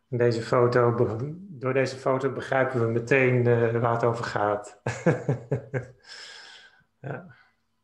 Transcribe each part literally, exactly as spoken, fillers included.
Deze foto, be- door deze foto begrijpen we meteen eh, waar het over gaat. Ja.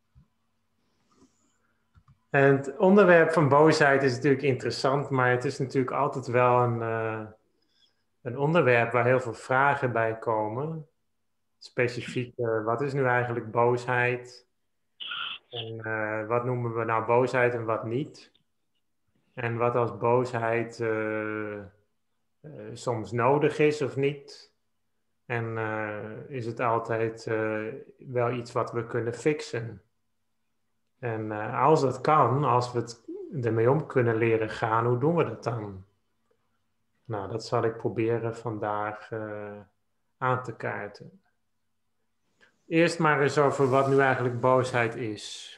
En het onderwerp van boosheid is natuurlijk interessant, maar het is natuurlijk altijd wel een, eh, een onderwerp waar heel veel vragen bij komen. Specifiek, eh, wat is nu eigenlijk boosheid? En eh, wat noemen we nou boosheid en wat niet? En wat als boosheid eh, eh, soms nodig is of niet? En eh, is het altijd eh, wel iets wat we kunnen fixen? En eh, als dat kan, als we het ermee om kunnen leren gaan, hoe doen we dat dan? Nou, dat zal ik proberen vandaag eh, aan te kaarten. Eerst maar eens over wat nu eigenlijk boosheid is.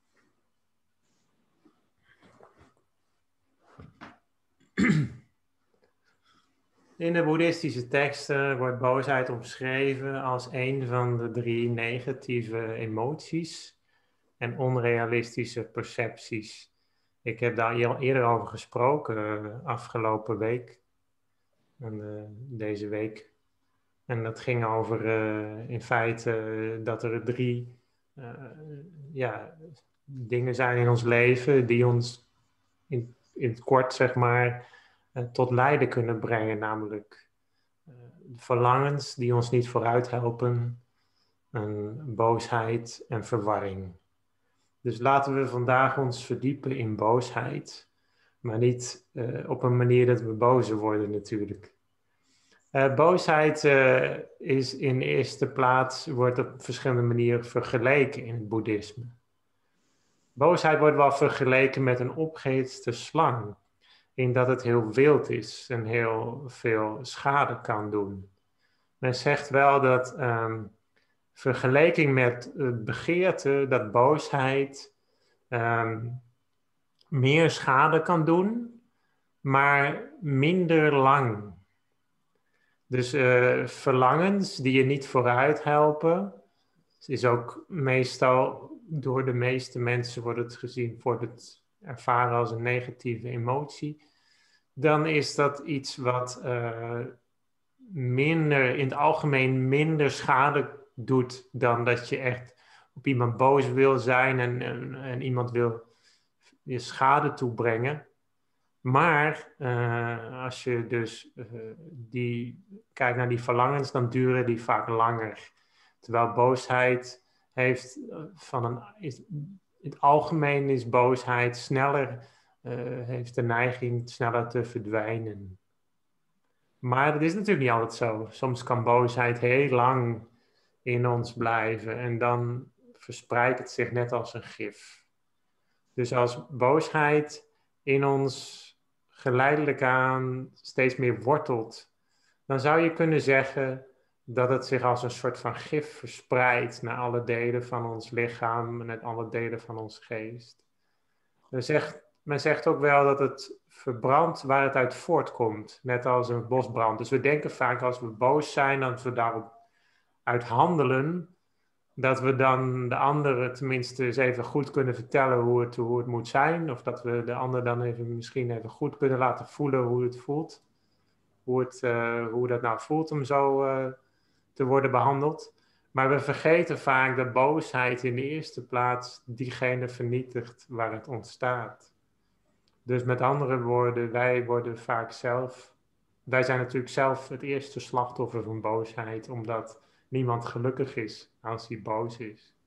In de boeddhistische teksten wordt boosheid omschreven als een van de drie negatieve emoties en onrealistische percepties. Ik heb daar al eerder over gesproken, uh, afgelopen week en uh, deze week. En dat ging over uh, in feite uh, dat er drie uh, ja, dingen zijn in ons leven die ons in, in het kort, zeg maar, uh, tot lijden kunnen brengen. Namelijk uh, verlangens die ons niet vooruit helpen, en boosheid en verwarring. Dus laten we vandaag ons verdiepen in boosheid, maar niet uh, op een manier dat we bozer worden natuurlijk. Uh, boosheid uh, is in de eerste plaats, wordt op verschillende manieren vergeleken in het boeddhisme. Boosheid wordt wel vergeleken met een opgehitste slang, in dat het heel wild is en heel veel schade kan doen. Men zegt wel dat um, vergelijking met uh, begeerte, dat boosheid um, meer schade kan doen, maar minder lang. Dus uh, verlangens die je niet vooruit helpen, is ook meestal door de meeste mensen wordt het gezien, wordt het ervaren als een negatieve emotie. Dan is dat iets wat uh, minder, in het algemeen minder schade doet dan dat je echt op iemand boos wil zijn en, en, en iemand wil je schade toebrengen. Maar uh, als je dus uh, die, kijkt naar die verlangens, dan duren die vaak langer. Terwijl boosheid heeft van een, is, in het algemeen is boosheid sneller, uh, heeft de neiging sneller te verdwijnen. Maar dat is natuurlijk niet altijd zo. Soms kan boosheid heel lang in ons blijven en dan verspreidt het zich net als een gif. Dus als boosheid in ons geleidelijk aan steeds meer wortelt, dan zou je kunnen zeggen dat het zich als een soort van gif verspreidt naar alle delen van ons lichaam en naar alle delen van ons geest. Men zegt, men zegt ook wel dat het verbrandt waar het uit voortkomt, net als een bosbrand. Dus we denken vaak als we boos zijn, dat we daarop uit handelen, dat we dan de ander tenminste eens even goed kunnen vertellen hoe het, hoe het moet zijn. Of dat we de ander dan even, misschien even goed kunnen laten voelen hoe het voelt. Hoe, het, uh, hoe dat nou voelt om zo uh, te worden behandeld. Maar we vergeten vaak dat boosheid in de eerste plaats diegene vernietigt waar het ontstaat. Dus met andere woorden, wij worden vaak zelf... Wij zijn natuurlijk zelf het eerste slachtoffer van boosheid, omdat niemand gelukkig is als hij boos is.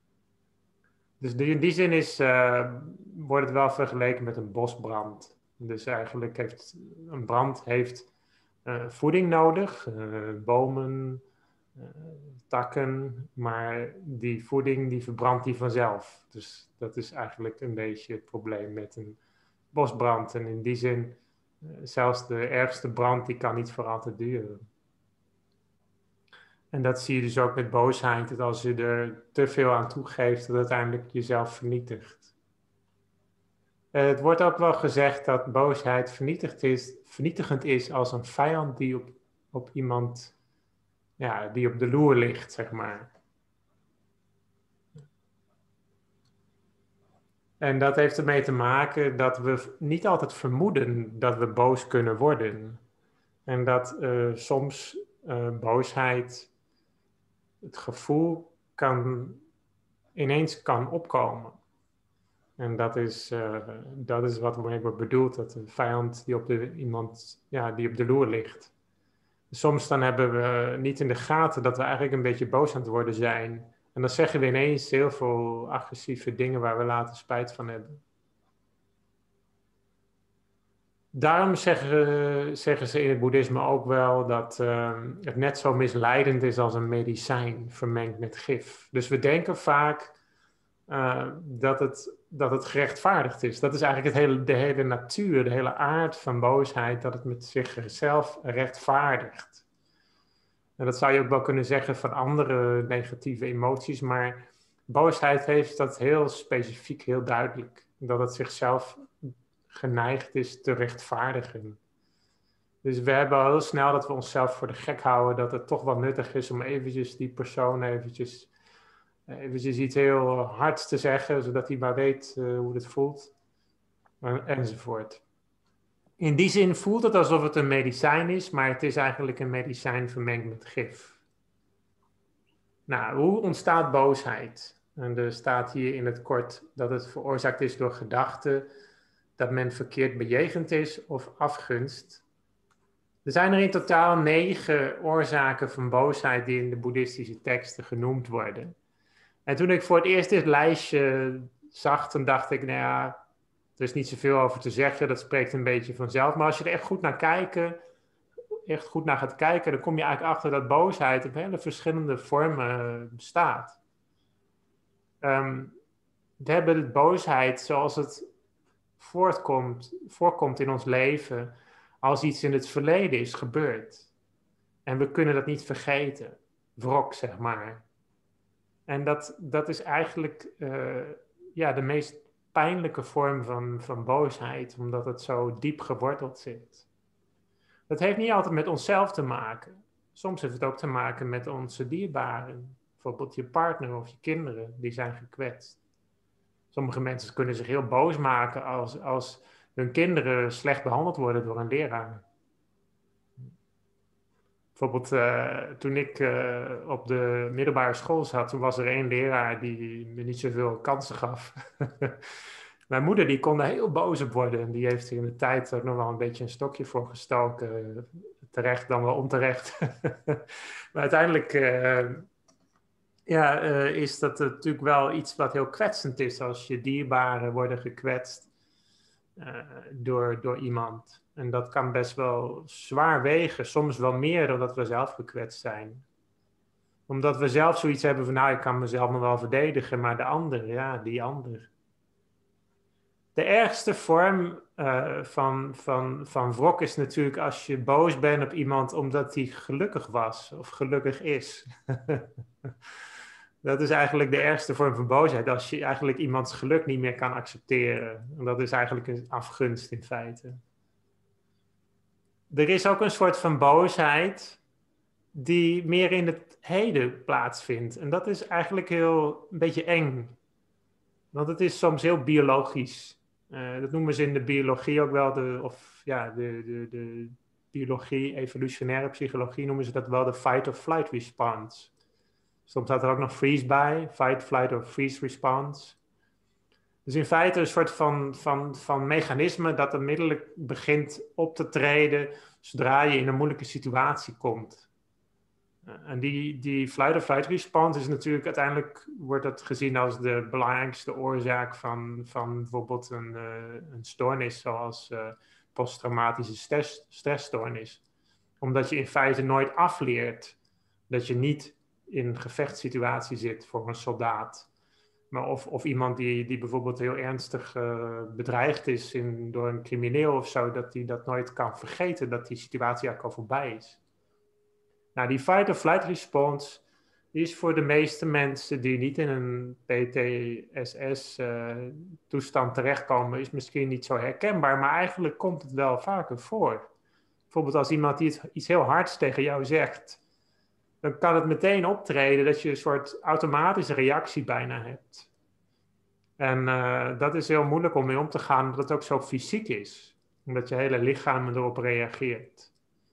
Dus in die zin is, uh, wordt het wel vergeleken met een bosbrand. Dus eigenlijk heeft een brand heeft, uh, voeding nodig, uh, bomen, uh, takken, maar die voeding die verbrandt die vanzelf. Dus dat is eigenlijk een beetje het probleem met een bosbrand. En in die zin, uh, zelfs de ergste brand die kan niet voor altijd duren. En dat zie je dus ook met boosheid, dat als je er te veel aan toegeeft, dat uiteindelijk jezelf vernietigt. Uh, het wordt ook wel gezegd dat boosheid vernietigd is, vernietigend is als een vijand die op, op iemand, ja, die op de loer ligt, zeg maar. En dat heeft ermee te maken dat we niet altijd vermoeden dat we boos kunnen worden. En dat uh, soms uh, boosheid, het gevoel kan ineens kan opkomen. En dat is, uh, dat is wat wordt bedoeld, dat een vijand die op de, iemand, ja, die op de loer ligt. Soms dan hebben we niet in de gaten dat we eigenlijk een beetje boos aan het worden zijn. En dan zeggen we ineens heel veel agressieve dingen waar we later spijt van hebben. Daarom zeggen, zeggen ze in het boeddhisme ook wel dat uh, het net zo misleidend is als een medicijn vermengd met gif. Dus we denken vaak uh, dat, het, dat het gerechtvaardigd is. Dat is eigenlijk het hele, de hele natuur, de hele aard van boosheid, dat het met zichzelf rechtvaardigt. En dat zou je ook wel kunnen zeggen van andere negatieve emoties, maar boosheid heeft dat heel specifiek, heel duidelijk. Dat het zichzelf geneigd is te rechtvaardigen. Dus we hebben al heel snel dat we onszelf voor de gek houden, dat het toch wel nuttig is om eventjes die persoon eventjes, eventjes iets heel hards te zeggen, zodat hij maar weet uh, hoe het voelt, enzovoort. In die zin voelt het alsof het een medicijn is, maar het is eigenlijk een medicijn vermengd met gif. Nou, hoe ontstaat boosheid? En er staat hier in het kort dat het veroorzaakt is door gedachten, dat men verkeerd bejegend is of afgunst. Er zijn er in totaal negen oorzaken van boosheid die in de boeddhistische teksten genoemd worden. En toen ik voor het eerst dit lijstje zag, dan dacht ik, nou ja, er is niet zoveel over te zeggen, dat spreekt een beetje vanzelf. Maar als je er echt goed naar kijken, echt goed naar gaat kijken, dan kom je eigenlijk achter dat boosheid op hele verschillende vormen bestaat. Um, we hebben de boosheid zoals het voortkomt, voorkomt in ons leven als iets in het verleden is gebeurd. En we kunnen dat niet vergeten. Wrok, zeg maar. En dat, dat is eigenlijk uh, ja, de meest pijnlijke vorm van, van boosheid, omdat het zo diep geworteld zit. Dat heeft niet altijd met onszelf te maken. Soms heeft het ook te maken met onze dierbaren. Bijvoorbeeld je partner of je kinderen, die zijn gekwetst. Sommige mensen kunnen zich heel boos maken als, als hun kinderen slecht behandeld worden door een leraar. Bijvoorbeeld uh, toen ik uh, op de middelbare school zat, toen was er één leraar die me niet zoveel kansen gaf. Mijn moeder die kon daar heel boos op worden. En die heeft er in de tijd ook nog wel een beetje een stokje voor gestoken. Terecht dan wel onterecht. Maar uiteindelijk uh, ja, uh, is dat natuurlijk wel iets wat heel kwetsend is als je dierbaren worden gekwetst uh, door, door iemand. En dat kan best wel zwaar wegen, soms wel meer dan dat we zelf gekwetst zijn. Omdat we zelf zoiets hebben van, nou, ik kan mezelf nog wel verdedigen, maar de ander, ja, die ander. De ergste vorm uh, van, van, van wrok is natuurlijk als je boos bent op iemand omdat hij gelukkig was of gelukkig is. Dat is eigenlijk de ergste vorm van boosheid, als je eigenlijk iemands geluk niet meer kan accepteren. En dat is eigenlijk een afgunst in feite. Er is ook een soort van boosheid die meer in het heden plaatsvindt. En dat is eigenlijk heel een beetje eng. Want het is soms heel biologisch. Uh, dat noemen ze in de biologie ook wel, de, of ja, de, de, de biologie, evolutionaire psychologie noemen ze dat wel de fight-or-flight response. Soms staat er ook nog freeze bij, fight, flight or freeze response. Dus in feite een soort van, van, van mechanisme dat onmiddellijk begint op te treden zodra je in een moeilijke situatie komt. Uh, en die, die flight or flight response is natuurlijk uiteindelijk, wordt dat gezien als de belangrijkste oorzaak van, van bijvoorbeeld een, uh, een stoornis zoals uh, posttraumatische stress, stressstoornis. Omdat je in feite nooit afleert dat je niet in een gevechtssituatie zit voor een soldaat. Maar of, of iemand die, die bijvoorbeeld heel ernstig uh, bedreigd is in, door een crimineel of zo, dat die dat nooit kan vergeten, dat die situatie eigenlijk al voorbij is. Nou, die fight-or-flight response, die is voor de meeste mensen die niet in een P T S S-toestand uh, terechtkomen, is misschien niet zo herkenbaar, maar eigenlijk komt het wel vaker voor. Bijvoorbeeld als iemand iets, iets heel hards tegen jou zegt, dan kan het meteen optreden dat je een soort automatische reactie bijna hebt. En uh, dat is heel moeilijk om mee om te gaan, omdat het ook zo fysiek is. Omdat je hele lichaam erop reageert.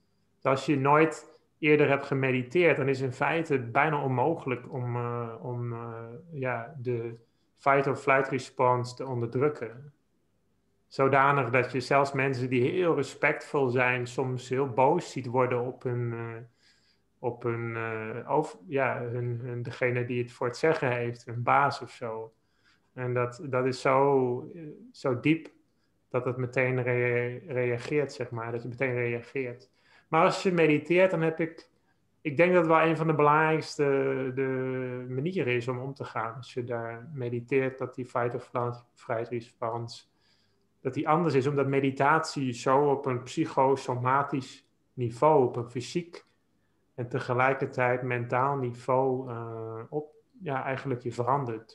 Dus als je nooit eerder hebt gemediteerd, dan is in feite bijna onmogelijk om, uh, om uh, ja, de fight-or-flight response te onderdrukken. Zodanig dat je zelfs mensen die heel respectvol zijn, soms heel boos ziet worden op hun, uh, op hun, uh, over, ja, hun, hun, degene die het voor het zeggen heeft, hun baas of zo. En dat, dat is zo, zo diep dat het meteen rea- reageert, zeg maar. Dat je meteen reageert. Maar als je mediteert, dan heb ik... Ik denk dat het wel een van de belangrijkste de manieren is om om te gaan. Als je daar mediteert, dat die fight-or-flight response... dat die anders is, omdat meditatie zo op een psychosomatisch niveau, op een fysiek en tegelijkertijd mentaal niveau uh, op, ja, eigenlijk je verandert.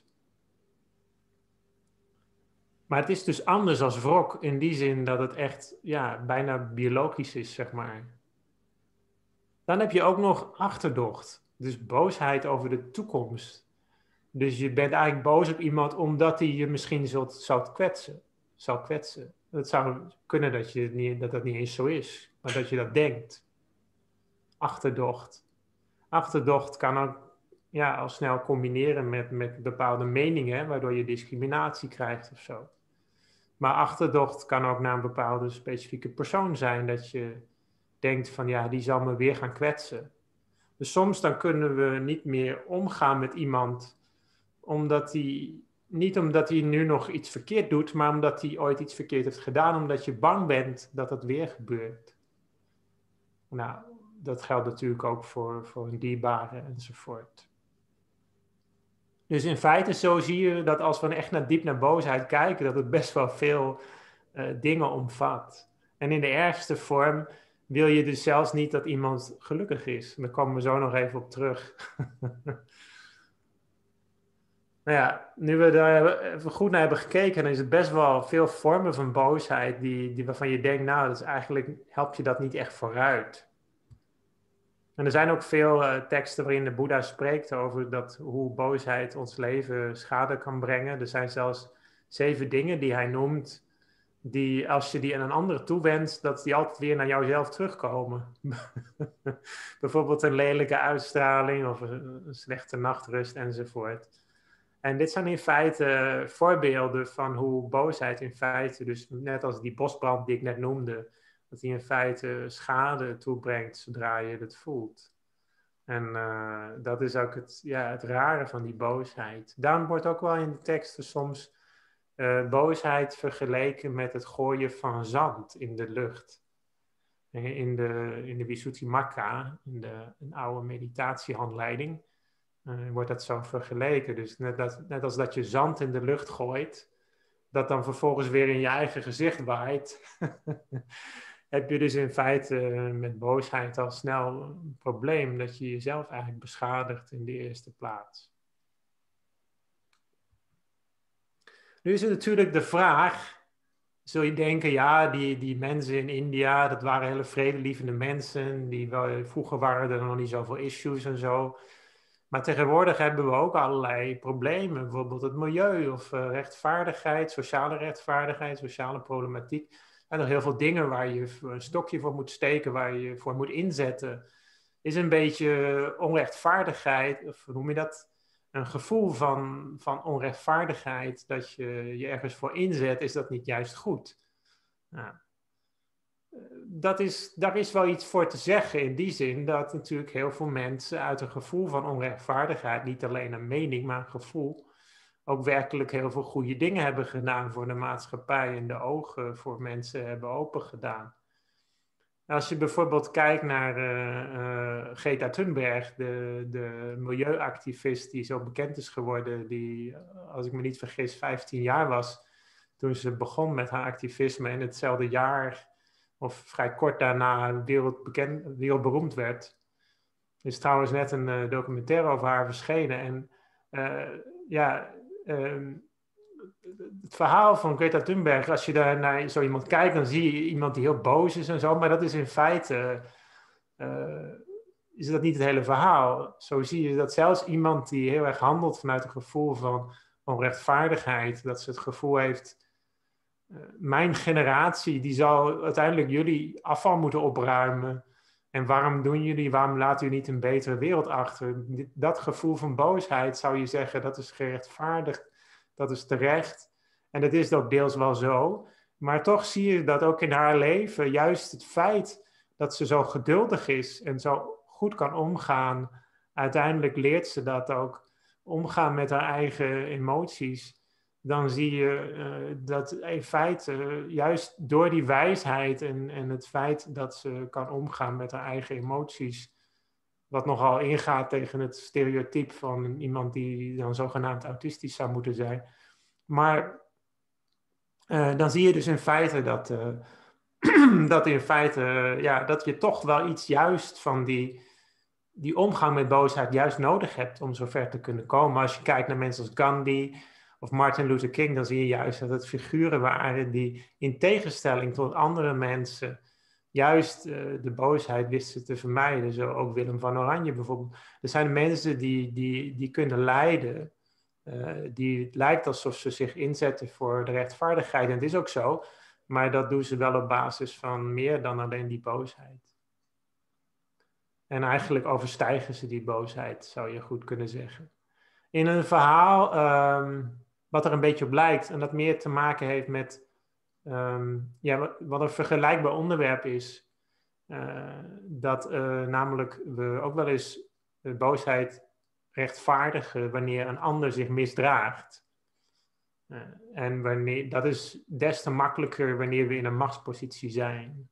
Maar het is dus anders als wrok in die zin dat het echt ja, bijna biologisch is, zeg maar. Dan heb je ook nog achterdocht, dus boosheid over de toekomst. Dus je bent eigenlijk boos op iemand omdat hij je misschien zult, zou kwetsen. Zou kwetsen. Het zou kunnen dat, je niet, dat dat niet eens zo is, maar dat je dat denkt. Achterdocht. Achterdocht kan ook ja, al snel combineren met, met bepaalde meningen, waardoor je discriminatie krijgt of zo. Maar achterdocht kan ook naar een bepaalde specifieke persoon zijn, dat je denkt van ja, die zal me weer gaan kwetsen. Dus soms dan kunnen we niet meer omgaan met iemand, omdat hij, niet omdat hij nu nog iets verkeerd doet, maar omdat hij ooit iets verkeerd heeft gedaan, omdat je bang bent dat het weer gebeurt. Nou, dat geldt natuurlijk ook voor, voor een dierbare enzovoort. Dus in feite zo zie je dat als we echt naar diep naar boosheid kijken, dat het best wel veel uh, dingen omvat. En in de ergste vorm wil je dus zelfs niet dat iemand gelukkig is. Daar komen we zo nog even op terug. Nou ja, nu we daar even goed naar hebben gekeken, dan is het best wel veel vormen van boosheid die, die waarvan je denkt, nou, dat is eigenlijk helpt je dat niet echt vooruit. En er zijn ook veel uh, teksten waarin de Boeddha spreekt over dat, hoe boosheid ons leven schade kan brengen. Er zijn zelfs zeven dingen die hij noemt, die als je die aan een ander toewenst, dat die altijd weer naar jouzelf terugkomen. Bijvoorbeeld een lelijke uitstraling of een, een slechte nachtrust enzovoort. En dit zijn in feite voorbeelden van hoe boosheid in feite, dus net als die bosbrand die ik net noemde, dat die in feite schade toebrengt zodra je het voelt. En uh, dat is ook het, ja, het rare van die boosheid. Daarom wordt ook wel in de teksten soms uh, boosheid vergeleken met het gooien van zand in de lucht. In de, in de Visuddhimagga, in de een oude meditatiehandleiding, uh, wordt dat zo vergeleken. Dus net, dat, net als dat je zand in de lucht gooit, dat dan vervolgens weer in je eigen gezicht waait, heb je dus in feite uh, met boosheid al snel een probleem dat je jezelf eigenlijk beschadigt in de eerste plaats. Nu is het natuurlijk de vraag, zul je denken, ja, die, die mensen in India, dat waren hele vredelievende mensen, die wel, vroeger waren er nog niet zoveel issues en zo. Maar tegenwoordig hebben we ook allerlei problemen, bijvoorbeeld het milieu of uh, rechtvaardigheid, sociale rechtvaardigheid, sociale problematiek. Er zijn nog heel veel dingen waar je een stokje voor moet steken, waar je voor moet inzetten. Is een beetje onrechtvaardigheid, of hoe noem je dat? Een gevoel van, van onrechtvaardigheid, dat je je ergens voor inzet, is dat niet juist goed? Nou, dat is, daar is wel iets voor te zeggen in die zin dat natuurlijk heel veel mensen uit een gevoel van onrechtvaardigheid, niet alleen een mening, maar een gevoel, ook werkelijk heel veel goede dingen hebben gedaan voor de maatschappij en de ogen voor mensen hebben opengedaan. Als je bijvoorbeeld kijkt naar uh, uh, Greta Thunberg, de, de milieuactivist die zo bekend is geworden, die, als ik me niet vergis, vijftien jaar was toen ze begon met haar activisme en hetzelfde jaar of vrij kort daarna wereldbekend, wereldberoemd werd. Er is trouwens net een uh, documentaire over haar verschenen. En uh, ja, uh, het verhaal van Greta Thunberg, als je daar naar zo iemand kijkt, dan zie je iemand die heel boos is en zo. Maar dat is in feite, uh, is dat niet het hele verhaal. Zo zie je dat zelfs iemand die heel erg handelt vanuit een gevoel van onrechtvaardigheid, dat ze het gevoel heeft, Uh, mijn generatie, die zal uiteindelijk jullie afval moeten opruimen. En waarom doen jullie, waarom laten jullie niet een betere wereld achter? Dat gevoel van boosheid zou je zeggen, dat is gerechtvaardigd, dat is terecht. En dat is ook deels wel zo. Maar toch zie je dat ook in haar leven, juist het feit dat ze zo geduldig is en zo goed kan omgaan, uiteindelijk leert ze dat ook, omgaan met haar eigen emoties. Dan zie je uh, dat in feite, uh, juist door die wijsheid en, en het feit dat ze kan omgaan met haar eigen emoties, wat nogal ingaat tegen het stereotype van iemand die dan zogenaamd autistisch zou moeten zijn. Maar uh, dan zie je dus in feite dat, uh, dat, in feite, uh, ja, dat je toch wel iets juist van die, die omgang met boosheid juist nodig hebt om zover te kunnen komen. Als je kijkt naar mensen als Gandhi of Martin Luther King, dan zie je juist dat het figuren waren die in tegenstelling tot andere mensen juist uh, de boosheid wisten te vermijden. Zo ook Willem van Oranje bijvoorbeeld. Er zijn mensen die, die, die kunnen lijden, uh, die het lijkt alsof ze zich inzetten voor de rechtvaardigheid. En het is ook zo, maar dat doen ze wel op basis van meer dan alleen die boosheid. En eigenlijk overstijgen ze die boosheid, zou je goed kunnen zeggen. In een verhaal um, wat er een beetje op lijkt en dat meer te maken heeft met um, ja, wat een vergelijkbaar onderwerp is. Uh, dat uh, namelijk we ook wel eens de boosheid rechtvaardigen wanneer een ander zich misdraagt. Uh, en wanneer, dat is des te makkelijker wanneer we in een machtspositie zijn.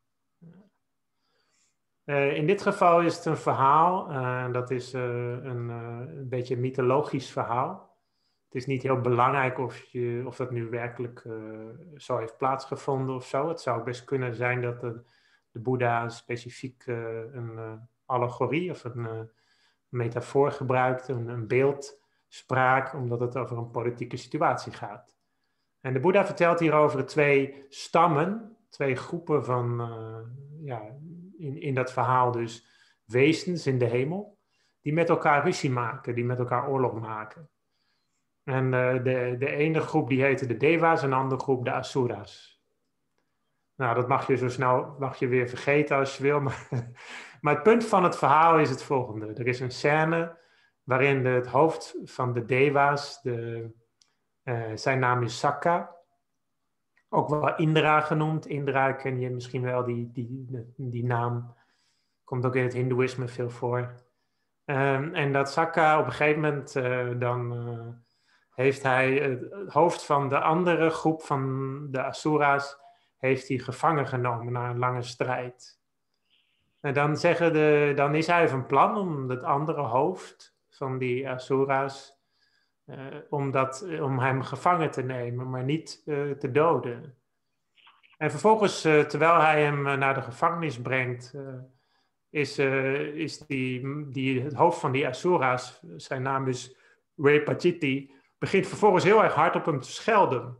Uh, in dit geval is het een verhaal, uh, dat is uh, een, uh, een beetje een mythologisch verhaal. Het is niet heel belangrijk of, je, of dat nu werkelijk uh, zo heeft plaatsgevonden of zo. Het zou best kunnen zijn dat de, de Boeddha specifiek uh, een uh, allegorie of een uh, metafoor gebruikt, een, een beeldspraak, omdat het over een politieke situatie gaat. En de Boeddha vertelt hier over twee stammen, twee groepen van, uh, ja, in, in dat verhaal dus wezens in de hemel, die met elkaar ruzie maken, die met elkaar oorlog maken. En uh, de, de ene groep die heette de Deva's en de andere groep de Asuras. Nou, dat mag je zo snel mag je weer vergeten als je wil. Maar, maar het punt van het verhaal is het volgende. Er is een scène waarin de, het hoofd van de Deva's, de, uh, zijn naam is Sakka, ook wel Indra genoemd. Indra ken je misschien wel, die, die, die, die naam komt ook in het Hindoeïsme veel voor. Um, en dat Sakka op een gegeven moment uh, dan... Uh, heeft hij het hoofd van de andere groep van de Asura's heeft hij gevangen genomen na een lange strijd. En dan, zeggen de, dan is hij van plan om het andere hoofd van die Asura's, uh, om, dat, om hem gevangen te nemen, maar niet uh, te doden. En vervolgens, uh, terwijl hij hem uh, naar de gevangenis brengt, uh, is, uh, is die, die, het hoofd van die Asura's, zijn naam is Wepachiti, begint vervolgens heel erg hard op hem te schelden.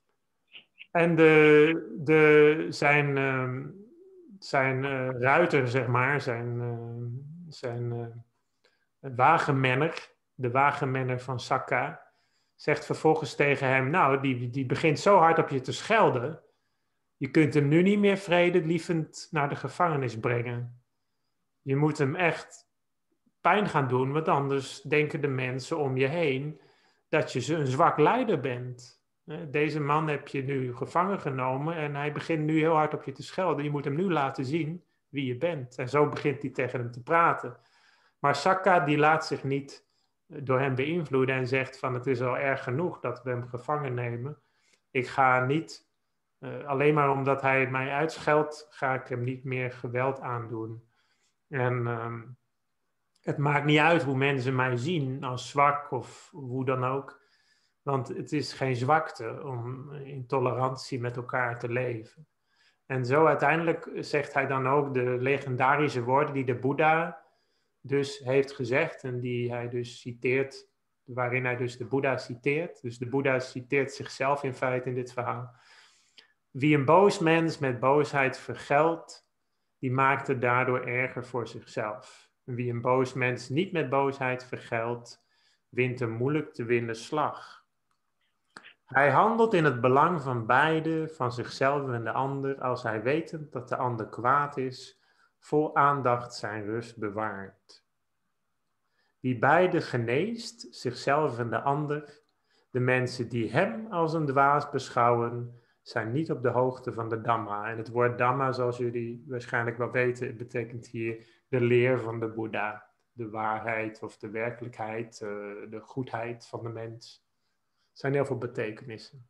En de, de, zijn, uh, zijn uh, ruiter, zeg maar, zijn, uh, zijn uh, wagenmenner, de wagenmenner van Sakka, zegt vervolgens tegen hem, nou, die, die begint zo hard op je te schelden, je kunt hem nu niet meer vredelievend naar de gevangenis brengen. Je moet hem echt pijn gaan doen, want anders denken de mensen om je heen dat je een zwak leider bent. Deze man heb je nu gevangen genomen en hij begint nu heel hard op je te schelden. Je moet hem nu laten zien wie je bent. En zo begint hij tegen hem te praten. Maar Sakka die laat zich niet door hem beïnvloeden en zegt van het is al erg genoeg dat we hem gevangen nemen. Ik ga niet, uh, alleen maar omdat hij mij uitscheldt, ga ik hem niet meer geweld aandoen. En um, het maakt niet uit hoe mensen mij zien als zwak of hoe dan ook. Want het is geen zwakte om in tolerantie met elkaar te leven. En zo uiteindelijk zegt hij dan ook de legendarische woorden die de Boeddha dus heeft gezegd. En die hij dus citeert, waarin hij dus de Boeddha citeert. Dus de Boeddha citeert zichzelf in feite in dit verhaal. Wie een boos mens met boosheid vergeldt, die maakt het daardoor erger voor zichzelf. Wie een boos mens niet met boosheid vergeldt, wint een moeilijk te winnen slag. Hij handelt in het belang van beide, van zichzelf en de ander, als hij wetend dat de ander kwaad is, vol aandacht zijn rust bewaart. Wie beide geneest, zichzelf en de ander, de mensen die hem als een dwaas beschouwen, zijn niet op de hoogte van de Dhamma. En het woord Dhamma, zoals jullie waarschijnlijk wel weten, betekent hier de leer van de Boeddha. De waarheid of de werkelijkheid, de goedheid van de mens. Er zijn heel veel betekenissen.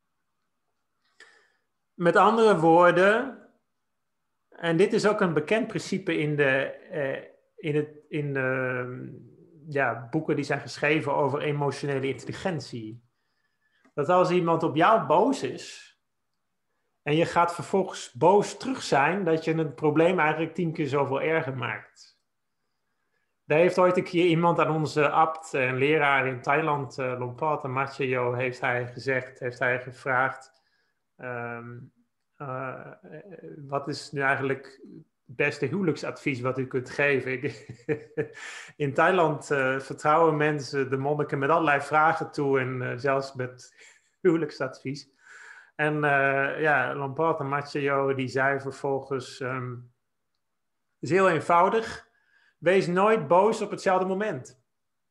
Met andere woorden, en dit is ook een bekend principe in de, eh, in het, in de ja, boeken die zijn geschreven over emotionele intelligentie. Dat als iemand op jou boos is en je gaat vervolgens boos terug zijn, dat je het probleem eigenlijk tien keer zoveel erger maakt. Daar heeft ooit een keer iemand aan onze abt en leraar in Thailand, uh, Lompat Machayo, heeft hij gezegd, heeft hij gevraagd, um, uh, wat is nu eigenlijk het beste huwelijksadvies wat u kunt geven? In Thailand uh, vertrouwen mensen de monniken met allerlei vragen toe en uh, zelfs met huwelijksadvies. En uh, ja, Lompat Machayo die zei vervolgens, um, het is heel eenvoudig. Wees nooit boos op hetzelfde moment.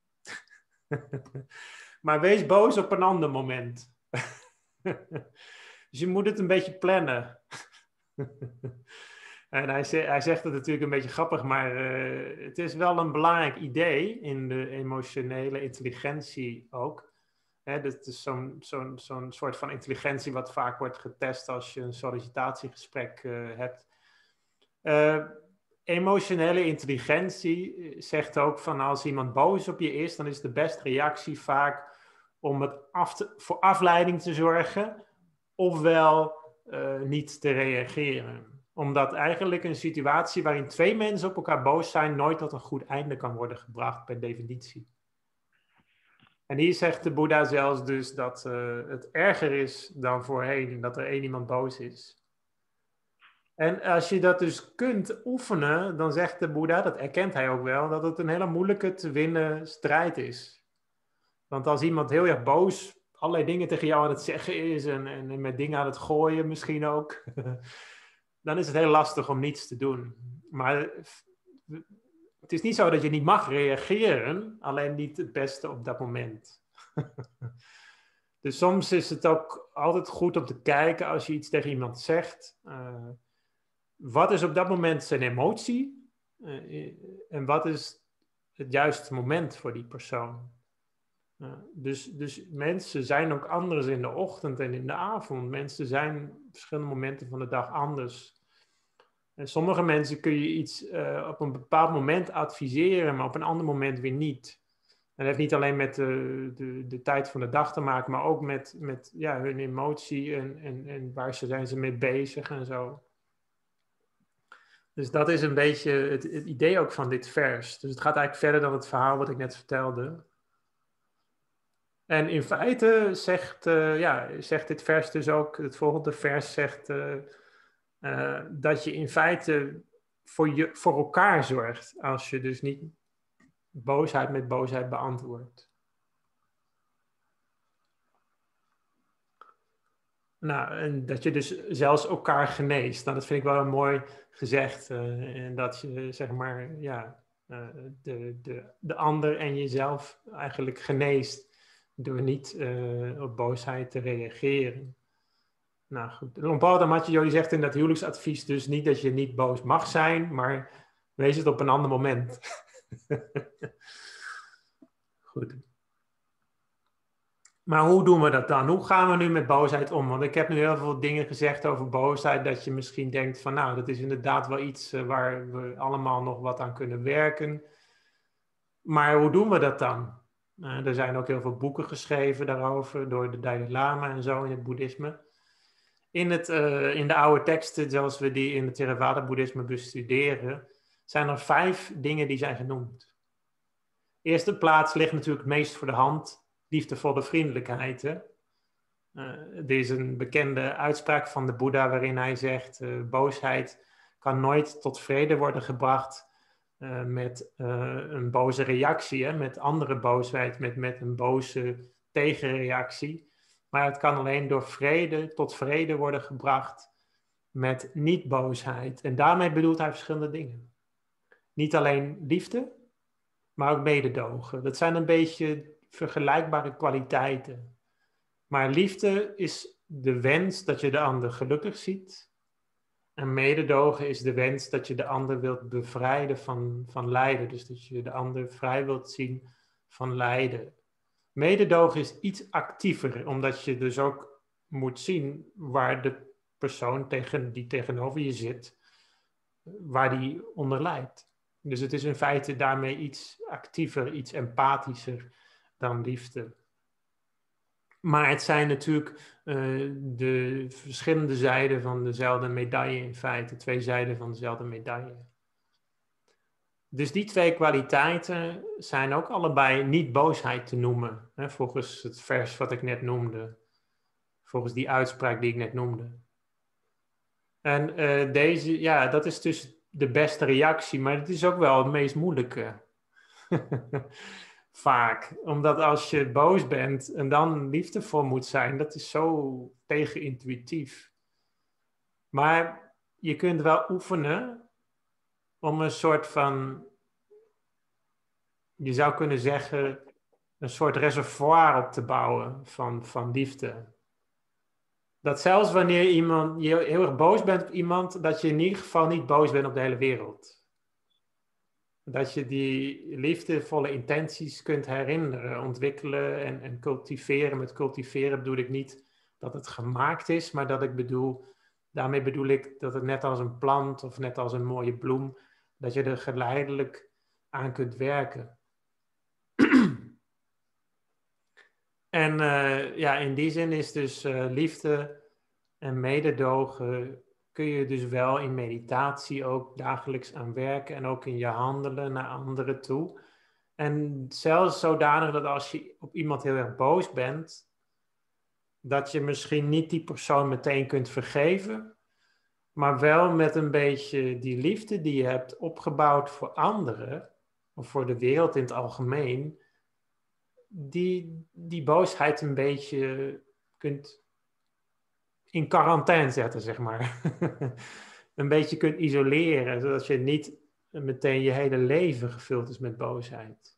Maar wees boos op een ander moment. Dus je moet het een beetje plannen. En hij, ze- hij zegt het natuurlijk een beetje grappig, maar uh, het is wel een belangrijk idee in de emotionele intelligentie ook. Hè, dus het is zo'n zo'n zo'n soort van intelligentie wat vaak wordt getest als je een sollicitatiegesprek uh, hebt. Uh, Emotionele intelligentie zegt ook van als iemand boos op je is, dan is de beste reactie vaak om het af te, voor afleiding te zorgen, ofwel uh, niet te reageren. Omdat eigenlijk een situatie waarin twee mensen op elkaar boos zijn, nooit tot een goed einde kan worden gebracht per definitie. En hier zegt de Boeddha zelfs dus dat uh, het erger is dan voorheen, dat er één iemand boos is. En als je dat dus kunt oefenen, dan zegt de Boeddha, dat erkent hij ook wel, dat het een hele moeilijke te winnen strijd is. Want als iemand heel erg boos allerlei dingen tegen jou aan het zeggen is en, en met dingen aan het gooien misschien ook, dan is het heel lastig om niets te doen. Maar het is niet zo dat je niet mag reageren, alleen niet het beste op dat moment. Dus soms is het ook altijd goed om te kijken als je iets tegen iemand zegt. Uh, Wat is op dat moment zijn emotie? Uh, en wat is het juiste moment voor die persoon? Uh, dus, dus mensen zijn ook anders in de ochtend en in de avond. Mensen zijn op verschillende momenten van de dag anders. En sommige mensen kun je iets uh, op een bepaald moment adviseren, maar op een ander moment weer niet. En dat heeft niet alleen met de, de, de tijd van de dag te maken, maar ook met, met ja, hun emotie en, en, en waar ze zijn ze mee bezig en zo. Dus dat is een beetje het, het idee ook van dit vers. Dus het gaat eigenlijk verder dan het verhaal wat ik net vertelde. En in feite zegt, uh, ja, zegt dit vers dus ook, het volgende vers zegt uh, uh, dat je in feite voor, je, voor elkaar zorgt als je dus niet boosheid met boosheid beantwoordt. Nou, en dat je dus zelfs elkaar geneest. Nou, dat vind ik wel een mooi gezegd. Uh, en dat je, zeg maar, ja, uh, de, de, de ander en jezelf eigenlijk geneest door niet uh, op boosheid te reageren. Nou goed, Lompat Machayo die zegt in dat huwelijksadvies dus niet dat je niet boos mag zijn, maar wees het op een ander moment. Goed. Maar hoe doen we dat dan? Hoe gaan we nu met boosheid om? Want ik heb nu heel veel dingen gezegd over boosheid, dat je misschien denkt van nou, dat is inderdaad wel iets uh, waar we allemaal nog wat aan kunnen werken. Maar hoe doen we dat dan? Uh, er zijn ook heel veel boeken geschreven daarover door de Dalai Lama en zo in het boeddhisme. In, het, uh, in de oude teksten, zoals we die in het Theravada-boeddhisme bestuderen, zijn er vijf dingen die zijn genoemd. Eerste plaats ligt natuurlijk het meest voor de hand, liefdevolle vriendelijkheid. Hè? Uh, er is een bekende uitspraak van de Boeddha waarin hij zegt, uh, boosheid kan nooit tot vrede worden gebracht uh, met uh, een boze reactie, hè? Met andere boosheid, met, met een boze tegenreactie. Maar het kan alleen door vrede tot vrede worden gebracht met niet-boosheid. En daarmee bedoelt hij verschillende dingen. Niet alleen liefde, maar ook mededogen. Dat zijn een beetje vergelijkbare kwaliteiten. Maar liefde is de wens dat je de ander gelukkig ziet. En mededogen is de wens dat je de ander wilt bevrijden van, van lijden. Dus dat je de ander vrij wilt zien van lijden. Mededogen is iets actiever, omdat je dus ook moet zien waar de persoon tegen, die tegenover je zit, waar die onder lijdt. Dus het is in feite daarmee iets actiever, iets empathischer dan liefde. Maar het zijn natuurlijk uh, de verschillende zijden van dezelfde medaille in feite. Twee zijden van dezelfde medaille. Dus die twee kwaliteiten zijn ook allebei niet boosheid te noemen. Hè, volgens het vers wat ik net noemde. Volgens die uitspraak die ik net noemde. En uh, deze, ja, dat is dus de beste reactie. Maar het is ook wel het meest moeilijke. Vaak. Omdat als je boos bent en dan liefdevol moet zijn, dat is zo tegenintuïtief. Maar je kunt wel oefenen om een soort van, je zou kunnen zeggen, een soort reservoir op te bouwen van, van liefde. Dat zelfs wanneer iemand, je heel erg boos bent op iemand, dat je in ieder geval niet boos bent op de hele wereld. Dat je die liefdevolle intenties kunt herinneren, ontwikkelen en, en cultiveren. Met cultiveren bedoel ik niet dat het gemaakt is, maar dat ik bedoel, daarmee bedoel ik dat het net als een plant of net als een mooie bloem, dat je er geleidelijk aan kunt werken. En uh, ja, in die zin is dus uh, liefde en mededogen, kun je dus wel in meditatie ook dagelijks aan werken en ook in je handelen naar anderen toe. En zelfs zodanig dat als je op iemand heel erg boos bent, dat je misschien niet die persoon meteen kunt vergeven, maar wel met een beetje die liefde die je hebt opgebouwd voor anderen, of voor de wereld in het algemeen, die, die boosheid een beetje kunt in quarantaine zetten, zeg maar. Een beetje kunt isoleren, zodat je niet meteen je hele leven gevuld is met boosheid.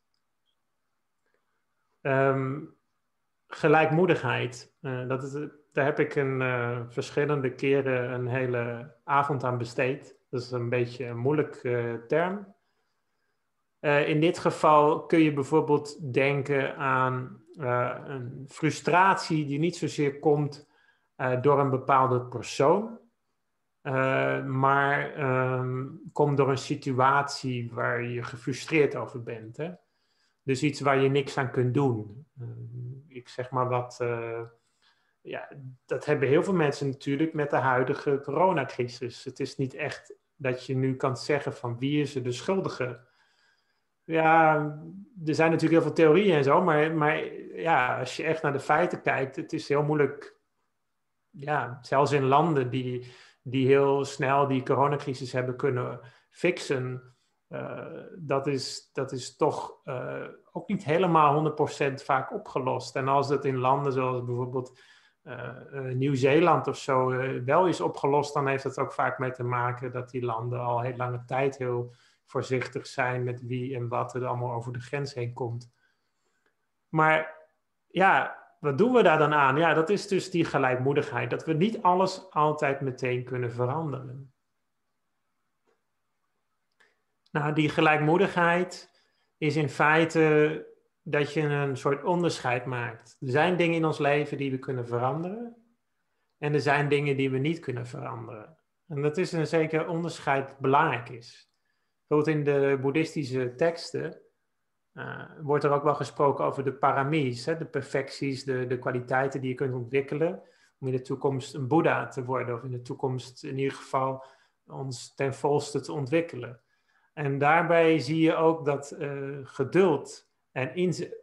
Um, gelijkmoedigheid, uh, dat is, daar heb ik een, uh, verschillende keren een hele avond aan besteed. Dat is een beetje een moeilijk uh, term. Uh, in dit geval kun je bijvoorbeeld denken aan uh, een frustratie die niet zozeer komt uh, door een bepaalde persoon, uh, maar um, komt door een situatie waar je gefrustreerd over bent. Hè? Dus iets waar je niks aan kunt doen. Uh, ik zeg maar wat, uh, ja, dat hebben heel veel mensen natuurlijk met de huidige coronacrisis. Het is niet echt dat je nu kan zeggen van wie is er de schuldige. Ja, er zijn natuurlijk heel veel theorieën en zo, maar, maar ja, als je echt naar de feiten kijkt, het is heel moeilijk, ja, zelfs in landen die, die heel snel die coronacrisis hebben kunnen fixen, uh, dat, is, dat is toch uh, ook niet helemaal honderd procent vaak opgelost. En als dat in landen zoals bijvoorbeeld uh, uh, Nieuw-Zeeland of zo uh, wel is opgelost, dan heeft dat ook vaak mee te maken dat die landen al heel lange tijd heel voorzichtig zijn met wie en wat er allemaal over de grens heen komt. Maar ja, wat doen we daar dan aan? Ja, dat is dus die gelijkmoedigheid. Dat we niet alles altijd meteen kunnen veranderen. Nou, die gelijkmoedigheid is in feite dat je een soort onderscheid maakt. Er zijn dingen in ons leven die we kunnen veranderen. En er zijn dingen die we niet kunnen veranderen. En dat is een zeker onderscheid dat belangrijk is. Bijvoorbeeld in de boeddhistische teksten uh, wordt er ook wel gesproken over de paramis, hè, de perfecties, de, de kwaliteiten die je kunt ontwikkelen om in de toekomst een boeddha te worden of in de toekomst in ieder geval ons ten volste te ontwikkelen. En daarbij zie je ook dat uh, geduld en inzet,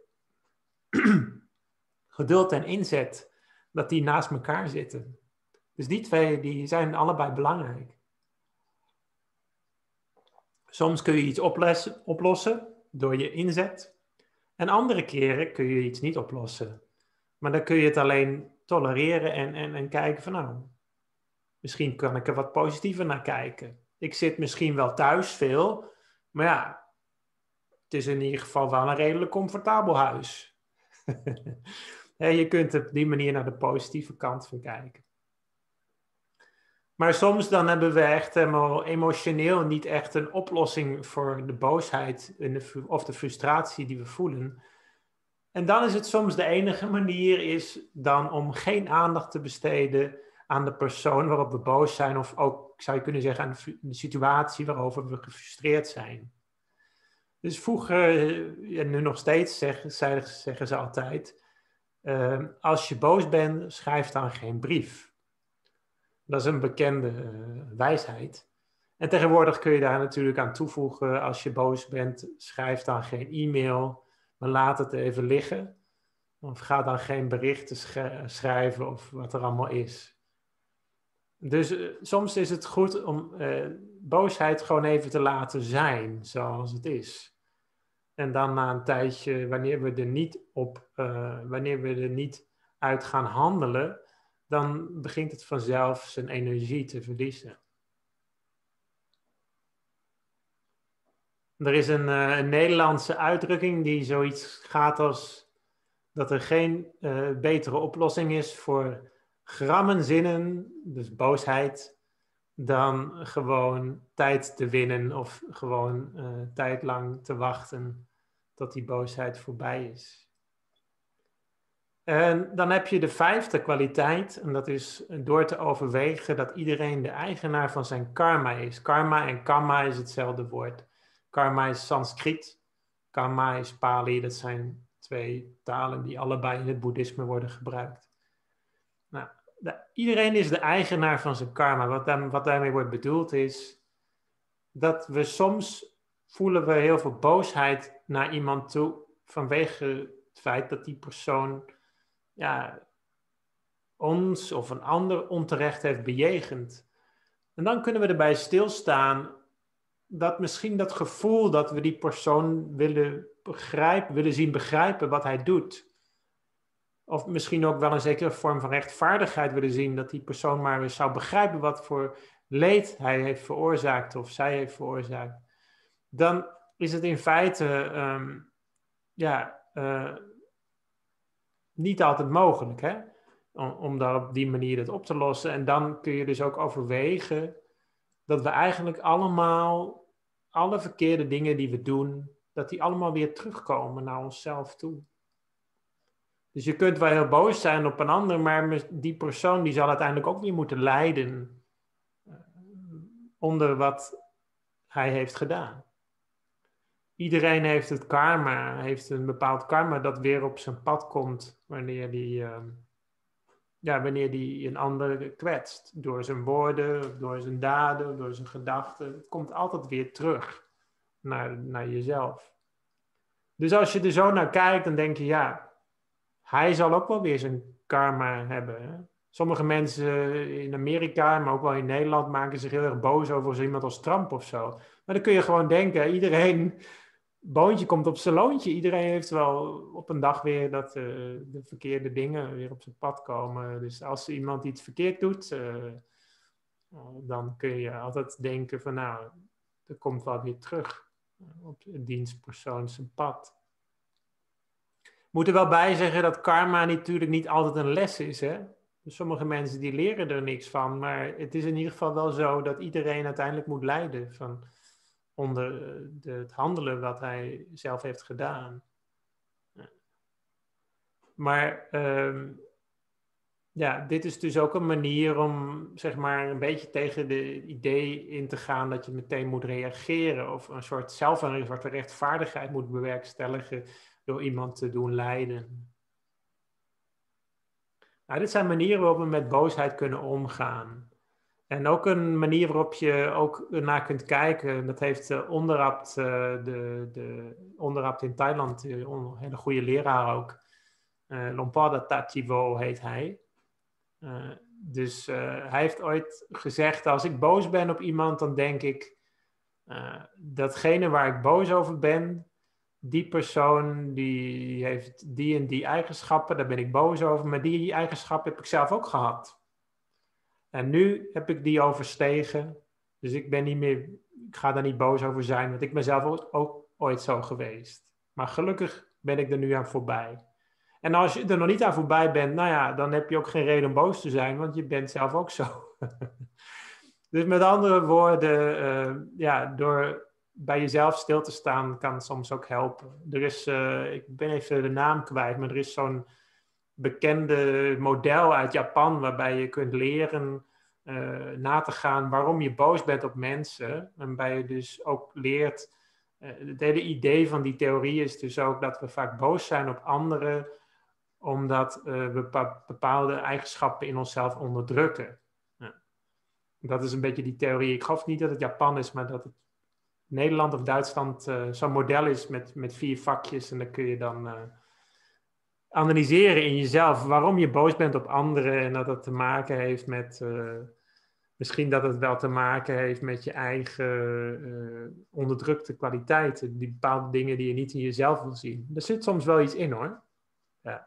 geduld en inzet, dat die naast elkaar zitten. Dus die twee die zijn allebei belangrijk. Soms kun je iets oplossen, oplossen door je inzet. En andere keren kun je iets niet oplossen. Maar dan kun je het alleen tolereren en, en, en kijken van nou, Misschien kan ik er wat positiever naar kijken. Ik zit misschien wel thuis veel, maar ja, het is in ieder geval wel een redelijk comfortabel huis. En je kunt op die manier naar de positieve kant van kijken. Maar soms dan hebben we echt helemaal emotioneel niet echt een oplossing voor de boosheid of de frustratie die we voelen. En dan is het soms de enige manier is dan om geen aandacht te besteden aan de persoon waarop we boos zijn, of ook, zou je kunnen zeggen, aan de situatie waarover we gefrustreerd zijn. Dus vroeger, en nu nog steeds, zeggen, zeggen ze altijd, uh, als je boos bent, schrijf dan geen brief. Dat is een bekende uh, wijsheid. En tegenwoordig kun je daar natuurlijk aan toevoegen, als je boos bent, schrijf dan geen e-mail, maar laat het even liggen. Of ga dan geen berichten schrijven of wat er allemaal is. Dus uh, soms is het goed om uh, boosheid gewoon even te laten zijn zoals het is. En dan na een tijdje, wanneer we er niet op, uh, wanneer we er niet uit gaan handelen, dan begint het vanzelf zijn energie te verliezen. Er is een, uh, een Nederlandse uitdrukking die zoiets gaat als dat er geen uh, betere oplossing is voor grammenzinnen, dus boosheid, dan gewoon tijd te winnen of gewoon uh, tijd lang te wachten tot die boosheid voorbij is. En dan heb je de vijfde kwaliteit, en dat is door te overwegen dat iedereen de eigenaar van zijn karma is. Karma en kamma is hetzelfde woord. Karma is Sanskriet, kamma is Pali, dat zijn twee talen die allebei in het boeddhisme worden gebruikt. Nou, de, iedereen is de eigenaar van zijn karma. Wat, daar, wat daarmee wordt bedoeld is dat we soms voelen we heel veel boosheid naar iemand toe vanwege het feit dat die persoon ja, ons of een ander onterecht heeft bejegend. En dan kunnen we erbij stilstaan dat misschien dat gevoel dat we die persoon willen begrijpen, willen zien begrijpen wat hij doet. Of misschien ook wel een zekere vorm van rechtvaardigheid willen zien, dat die persoon maar eens zou begrijpen wat voor leed hij heeft veroorzaakt of zij heeft veroorzaakt. Dan is het in feite um, ja, uh, niet altijd mogelijk, hè? Om, om daar op die manier het op te lossen. En dan kun je dus ook overwegen dat we eigenlijk allemaal, alle verkeerde dingen die we doen, dat die allemaal weer terugkomen naar onszelf toe. Dus je kunt wel heel boos zijn op een ander, maar die persoon die zal uiteindelijk ook weer moeten lijden uh, onder wat hij heeft gedaan. Iedereen heeft het karma, heeft een bepaald karma dat weer op zijn pad komt wanneer die, uh, ja, wanneer die een ander kwetst. Door zijn woorden, door zijn daden, door zijn gedachten. Het komt altijd weer terug naar, naar jezelf. Dus als je er zo naar kijkt, dan denk je, ja, hij zal ook wel weer zijn karma hebben. Hè? Sommige mensen in Amerika, maar ook wel in Nederland, maken zich heel erg boos over zo iemand als Trump of zo. Maar dan kun je gewoon denken, iedereen, boontje komt op zijn loontje. Iedereen heeft wel op een dag weer dat uh, de verkeerde dingen weer op zijn pad komen. Dus als iemand iets verkeerd doet, uh, dan kun je altijd denken van nou, dat komt wel weer terug op de dienstpersoon zijn pad. Ik moet er wel bij zeggen dat karma natuurlijk niet altijd een les is, hè? Dus sommige mensen die leren er niks van, maar het is in ieder geval wel zo dat iedereen uiteindelijk moet lijden van onder de, het handelen wat hij zelf heeft gedaan. Maar um, ja, dit is dus ook een manier om zeg maar een beetje tegen de idee in te gaan dat je meteen moet reageren of een soort zelf een soort rechtvaardigheid moet bewerkstelligen door iemand te doen lijden. Nou, dit zijn manieren waarop we met boosheid kunnen omgaan. En ook een manier waarop je ook naar kunt kijken. Dat heeft uh, Onderapt, uh, de, de Onderapt in Thailand, een hele goede leraar ook. Uh, Lompada Tachivo heet hij. Uh, dus uh, hij heeft ooit gezegd, als ik boos ben op iemand, dan denk ik, uh, datgene waar ik boos over ben, die persoon die heeft die en die eigenschappen, daar ben ik boos over, maar die eigenschappen heb ik zelf ook gehad. En nu heb ik die overstegen. Dus ik ben niet meer, ik ga daar niet boos over zijn, want ik ben zelf ook, ook ooit zo geweest. Maar gelukkig ben ik er nu aan voorbij. En als je er nog niet aan voorbij bent, nou ja, dan heb je ook geen reden om boos te zijn, want je bent zelf ook zo. Dus met andere woorden, uh, ja, door bij jezelf stil te staan kan soms ook helpen. Er is, uh, ik ben even de naam kwijt, maar er is zo'n bekende model uit Japan waarbij je kunt leren uh, na te gaan waarom je boos bent op mensen. En waarbij je dus ook leert, uh, het hele idee van die theorie is dus ook dat we vaak boos zijn op anderen omdat uh, we bepaalde eigenschappen in onszelf onderdrukken. Ja. Dat is een beetje die theorie. Ik geloof niet dat het Japan is, maar dat het Nederland of Duitsland uh, zo'n model is met, met vier vakjes. En dan kun je dan uh, analyseren in jezelf waarom je boos bent op anderen. En dat dat te maken heeft met... Uh, misschien dat het wel te maken heeft met je eigen uh, onderdrukte kwaliteiten. Die bepaalde dingen die je niet in jezelf wil zien. Er zit soms wel iets in, hoor. Ja.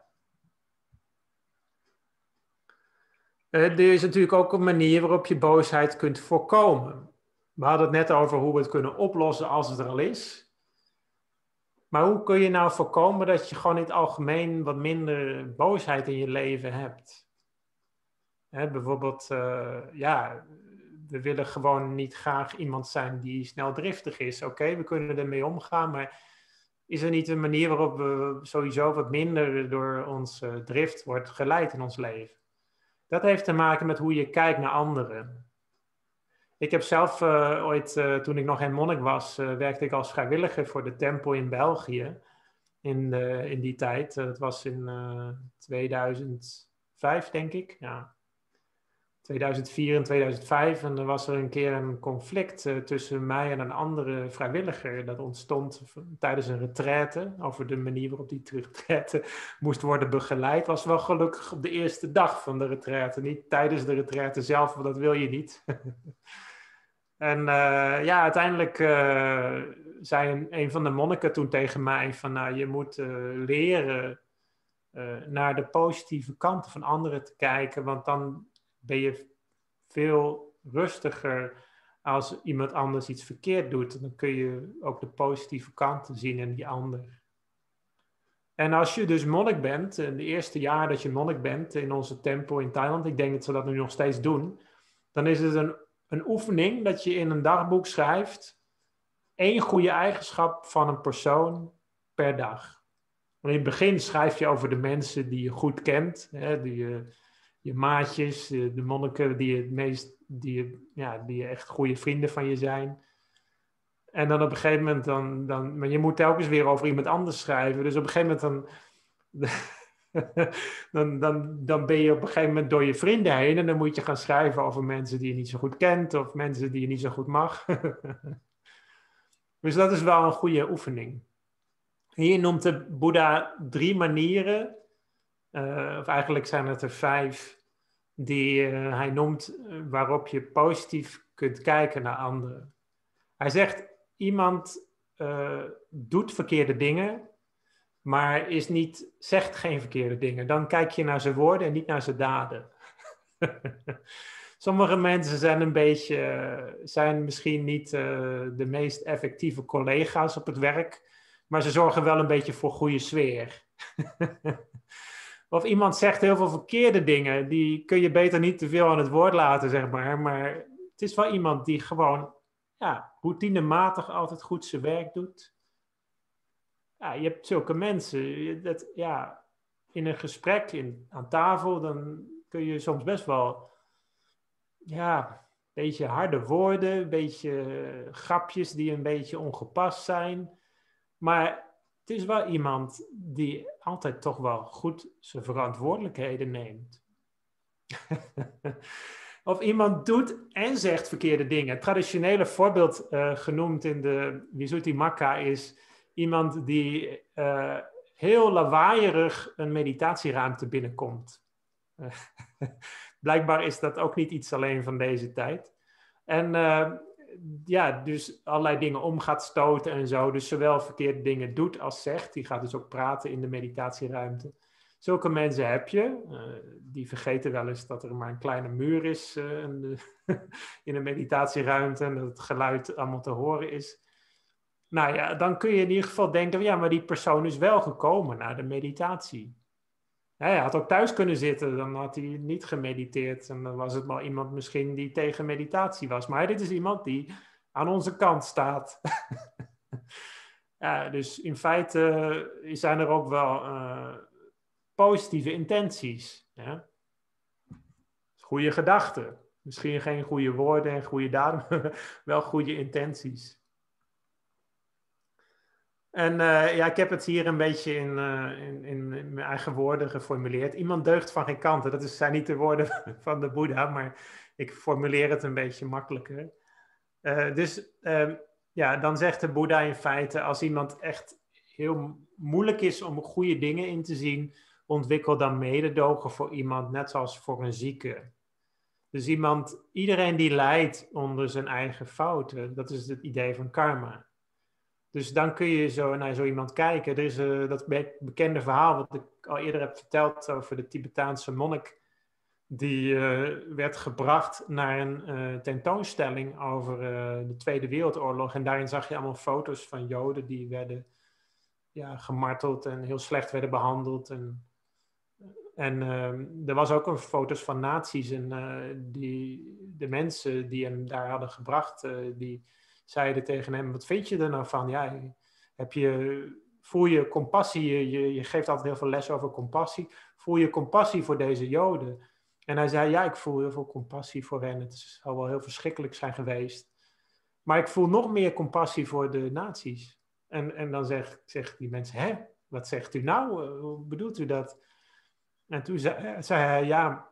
Uh, er is natuurlijk ook een manier waarop je boosheid kunt voorkomen. We hadden het net over hoe we het kunnen oplossen als het er al is. Maar hoe kun je nou voorkomen dat je gewoon in het algemeen wat minder boosheid in je leven hebt? Hè, bijvoorbeeld, uh, ja, we willen gewoon niet graag iemand zijn die snel driftig is. Oké, okay, we kunnen ermee omgaan, maar is er niet een manier waarop we sowieso wat minder door onze drift wordt geleid in ons leven? Dat heeft te maken met hoe je kijkt naar anderen. Ik heb zelf uh, ooit, uh, toen ik nog geen monnik was, uh, werkte ik als vrijwilliger voor de tempel in België. In, uh, in die tijd. Uh, dat was in uh, tweeduizend vijf, denk ik. Ja. tweeduizend vier en tweeduizend vijf. En er was er een keer een conflict uh, tussen mij en een andere vrijwilliger. Dat ontstond tijdens een retraite. Over de manier waarop die retraite moest worden begeleid. Was wel gelukkig op de eerste dag van de retraite. Niet tijdens de retraite zelf, want dat wil je niet. En uh, ja, uiteindelijk uh, zei een, een van de monniken toen tegen mij van, nou, je moet uh, leren uh, naar de positieve kanten van anderen te kijken, want dan ben je veel rustiger als iemand anders iets verkeerd doet. Dan kun je ook de positieve kanten zien in die ander. En als je dus monnik bent, in de eerste jaar dat je monnik bent in onze tempel in Thailand, ik denk dat ze dat nu nog steeds doen, dan is het een Een oefening dat je in een dagboek schrijft één goede eigenschap van een persoon per dag. En in het begin schrijf je over de mensen die je goed kent, hè, die je, je maatjes, de monniken die, het meest, die, ja, die echt goede vrienden van je zijn. En dan op een gegeven moment, dan, dan, maar je moet telkens weer over iemand anders schrijven. Dus op een gegeven moment dan... dan, dan, dan ben je op een gegeven moment door je vrienden heen en dan moet je gaan schrijven over mensen die je niet zo goed kent of mensen die je niet zo goed mag. Dus dat is wel een goede oefening. Hier noemt de Boeddha drie manieren, uh, of eigenlijk zijn het er vijf, die uh, hij noemt uh, waarop je positief kunt kijken naar anderen. Hij zegt, iemand uh, doet verkeerde dingen, maar is niet, zegt geen verkeerde dingen. Dan kijk je naar zijn woorden en niet naar zijn daden. Sommige mensen zijn een beetje, zijn misschien niet uh, de meest effectieve collega's op het werk, maar ze zorgen wel een beetje voor goede sfeer. Of iemand zegt heel veel verkeerde dingen, die kun je beter niet te veel aan het woord laten, zeg maar. Maar het is wel iemand die gewoon, ja, routinematig altijd goed zijn werk doet. Ja, je hebt zulke mensen, dat, ja, in een gesprek in, aan tafel, dan kun je soms best wel, ja, een beetje harde woorden, een beetje grapjes die een beetje ongepast zijn. Maar het is wel iemand die altijd toch wel goed zijn verantwoordelijkheden neemt. Of iemand doet en zegt verkeerde dingen. Het traditionele voorbeeld uh, genoemd in de Visuddhimagga is iemand die uh, heel lawaaierig een meditatieruimte binnenkomt. Uh, blijkbaar is dat ook niet iets alleen van deze tijd. En uh, ja, dus allerlei dingen om gaat stoten en zo. Dus zowel verkeerde dingen doet als zegt. Die gaat dus ook praten in de meditatieruimte. Zulke mensen heb je. Uh, die vergeten wel eens dat er maar een kleine muur is uh, in, de in een meditatieruimte en dat het geluid allemaal te horen is. Nou ja, dan kun je in ieder geval denken, ja, maar die persoon is wel gekomen naar de meditatie. Ja, hij had ook thuis kunnen zitten, dan had hij niet gemediteerd. En dan was het wel iemand misschien die tegen meditatie was. Maar dit is iemand die aan onze kant staat. Ja, dus in feite zijn er ook wel uh, positieve intenties. Ja? Goede gedachten. Misschien geen goede woorden en goede daden, maar wel goede intenties. En uh, ja, ik heb het hier een beetje in, uh, in, in, in mijn eigen woorden geformuleerd. Iemand deugt van geen kanten. Dat is, zijn niet de woorden van de Boeddha, maar ik formuleer het een beetje makkelijker. Uh, dus uh, ja, dan zegt de Boeddha in feite, als iemand echt heel moeilijk is om goede dingen in te zien, ontwikkel dan mededogen voor iemand, net zoals voor een zieke. Dus iemand, iedereen die lijdt onder zijn eigen fouten, dat is het idee van karma. Dus dan kun je zo naar zo iemand kijken. Er is uh, dat bekende verhaal wat ik al eerder heb verteld over de Tibetaanse monnik. Die uh, werd gebracht naar een uh, tentoonstelling over uh, de Tweede Wereldoorlog. En daarin zag je allemaal foto's van Joden die werden ja, gemarteld en heel slecht werden behandeld. En, en uh, er was ook een foto's van nazi's. En uh, die, de mensen die hem daar hadden gebracht, uh, die zeiden tegen hem, wat vind je er nou van? Ja, heb je, voel je compassie? Je, je, je geeft altijd heel veel les over compassie. Voel je compassie voor deze Joden? En hij zei, ja, ik voel heel veel compassie voor hen. Het zal wel heel verschrikkelijk zijn geweest. Maar ik voel nog meer compassie voor de nazi's. En, en dan zegt zeg die mensen, hè, wat zegt u nou? Hoe bedoelt u dat? En toen zei, zei hij, ja,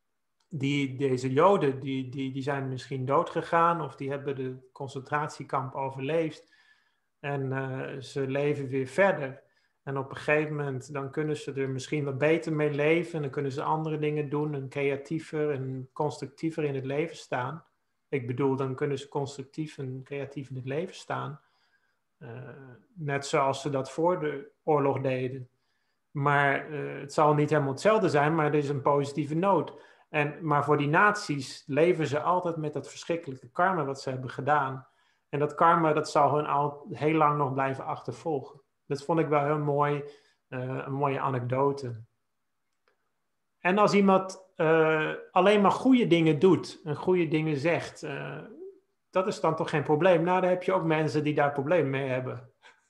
die, deze Joden, die, die, die zijn misschien doodgegaan of die hebben de concentratiekamp overleefd. En uh, ze leven weer verder. En op een gegeven moment, dan kunnen ze er misschien wat beter mee leven. En dan kunnen ze andere dingen doen en creatiever en constructiever in het leven staan. Ik bedoel, dan kunnen ze constructief en creatief in het leven staan. Uh, net zoals ze dat voor de oorlog deden. Maar uh, het zal niet helemaal hetzelfde zijn, maar er is een positieve noot. En, maar voor die naties leven ze altijd met dat verschrikkelijke karma wat ze hebben gedaan. En dat karma, dat zal hun al heel lang nog blijven achtervolgen. Dat vond ik wel heel mooi, uh, een mooie anekdote. En als iemand uh, alleen maar goede dingen doet en goede dingen zegt, uh, dat is dan toch geen probleem. Nou, dan heb je ook mensen die daar problemen mee hebben.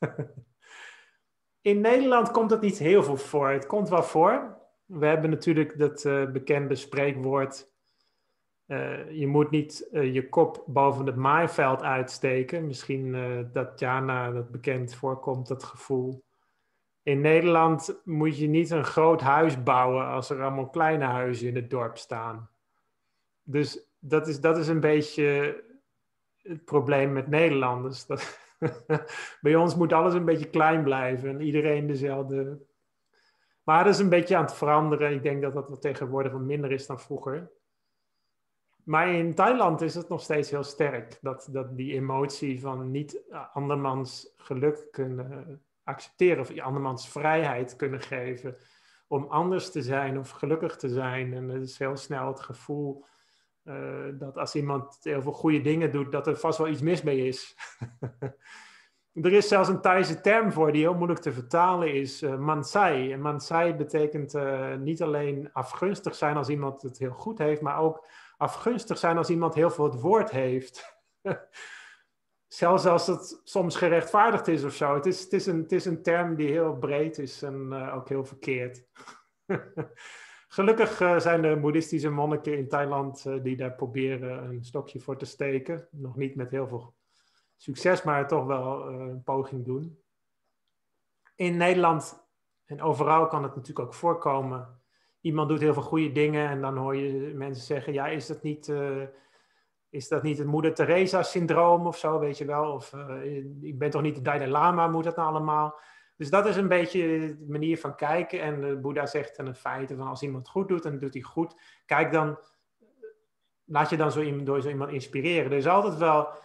In Nederland komt dat niet heel veel voor. Het komt wel voor. We hebben natuurlijk dat uh, bekende spreekwoord, uh, je moet niet uh, je kop boven het maaiveld uitsteken. Misschien uh, dat Jana dat bekend voorkomt, dat gevoel. In Nederland moet je niet een groot huis bouwen als er allemaal kleine huizen in het dorp staan. Dus dat is, dat is een beetje het probleem met Nederlanders. Dat bij ons moet alles een beetje klein blijven en iedereen dezelfde. Maar dat is een beetje aan het veranderen. Ik denk dat dat wat tegenwoordig wat minder is dan vroeger. Maar in Thailand is het nog steeds heel sterk. Dat, dat die emotie van niet andermans geluk kunnen accepteren. Of andermans vrijheid kunnen geven. Om anders te zijn of gelukkig te zijn. En het is heel snel het gevoel uh, dat als iemand heel veel goede dingen doet, dat er vast wel iets mis mee is. Er is zelfs een Thaise term voor die heel moeilijk te vertalen is, uh, mansai. En mansai betekent uh, niet alleen afgunstig zijn als iemand het heel goed heeft, maar ook afgunstig zijn als iemand heel veel het woord heeft. Zelfs als het soms gerechtvaardigd is of zo. Het is, het is, een, het is een term die heel breed is en uh, ook heel verkeerd. Gelukkig uh, zijn er boeddhistische monniken in Thailand uh, die daar proberen een stokje voor te steken. Nog niet met heel veel succes, maar toch wel uh, een poging doen. In Nederland en overal kan het natuurlijk ook voorkomen. Iemand doet heel veel goede dingen en dan hoor je mensen zeggen, ja, is dat niet, uh, is dat niet het Moeder Teresa-syndroom of zo, weet je wel? Of uh, ik ben toch niet de Dalai Lama, moet dat nou allemaal? Dus dat is een beetje de manier van kijken. En de Boeddha zegt in feite van als iemand goed doet, dan doet hij goed. Kijk dan, laat je dan zo iemand, door zo iemand inspireren. Er is altijd wel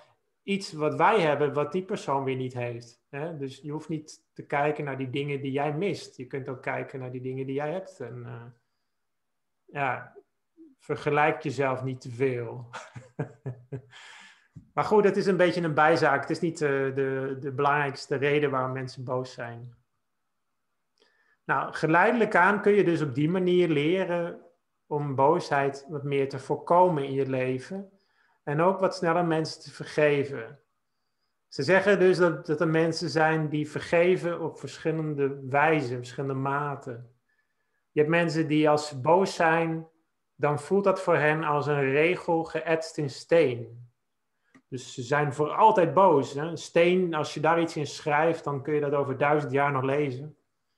iets wat wij hebben, wat die persoon weer niet heeft. Hè? Dus je hoeft niet te kijken naar die dingen die jij mist. Je kunt ook kijken naar die dingen die jij hebt. En uh, ja, vergelijk jezelf niet te veel. Maar goed, het is een beetje een bijzaak. Het is niet uh, de, de belangrijkste reden waarom mensen boos zijn. Nou, geleidelijk aan kun je dus op die manier leren om boosheid wat meer te voorkomen in je leven. En ook wat sneller mensen te vergeven. Ze zeggen dus dat, dat er mensen zijn die vergeven op verschillende wijzen, verschillende maten. Je hebt mensen die als ze boos zijn, dan voelt dat voor hen als een regel geëtst in steen. Dus ze zijn voor altijd boos. Hè? Een steen, als je daar iets in schrijft, dan kun je dat over duizend jaar nog lezen.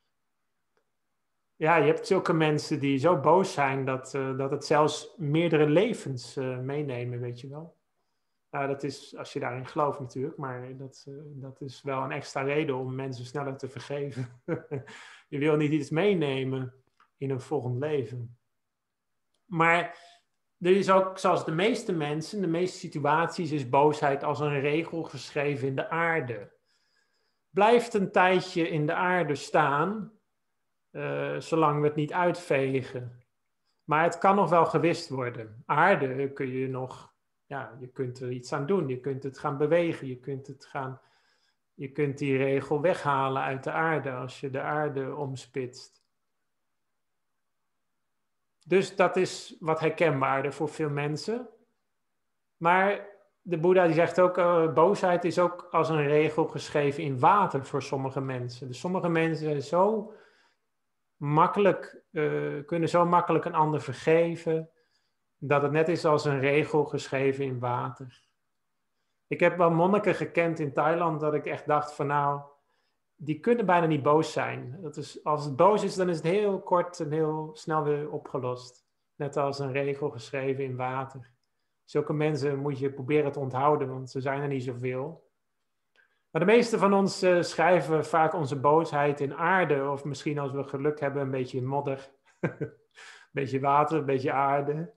Ja, je hebt zulke mensen die zo boos zijn dat, uh, dat het zelfs meerdere levens uh, meenemen, weet je wel. Uh, dat is, als je daarin gelooft natuurlijk, maar dat, uh, dat is wel een extra reden om mensen sneller te vergeven. Je wil niet iets meenemen in een volgend leven. Maar er is ook, zoals de meeste mensen, de meeste situaties, is boosheid als een regel geschreven in de aarde. Blijft een tijdje in de aarde staan, uh, zolang we het niet uitvegen. Maar het kan nog wel gewist worden. Aarde kun je nog, ja, je kunt er iets aan doen. Je kunt het gaan bewegen. Je kunt het gaan, je kunt die regel weghalen uit de aarde als je de aarde omspitst. Dus dat is wat herkenbaarder voor veel mensen. Maar de Boeddha die zegt ook, uh, boosheid is ook als een regel geschreven in water voor sommige mensen. Dus sommige mensen zijn zo makkelijk, uh, kunnen zo makkelijk een ander vergeven, dat het net is als een regel geschreven in water. Ik heb wel monniken gekend in Thailand dat ik echt dacht van nou, die kunnen bijna niet boos zijn. Dat is, als het boos is, dan is het heel kort en heel snel weer opgelost. Net als een regel geschreven in water. Zulke mensen moet je proberen te onthouden, want ze zijn er niet zoveel. Maar de meeste van ons uh, schrijven vaak onze boosheid in aarde, of misschien als we geluk hebben een beetje in modder. Een beetje water, een beetje aarde.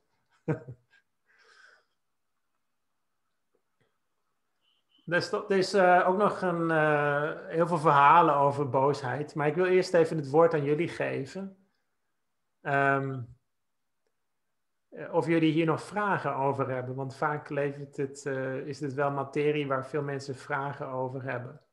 Er is, er is uh, ook nog een, uh, heel veel verhalen over boosheid, maar ik wil eerst even het woord aan jullie geven. Um, of jullie hier nog vragen over hebben, want vaak levert het, uh, is dit wel materie waar veel mensen vragen over hebben.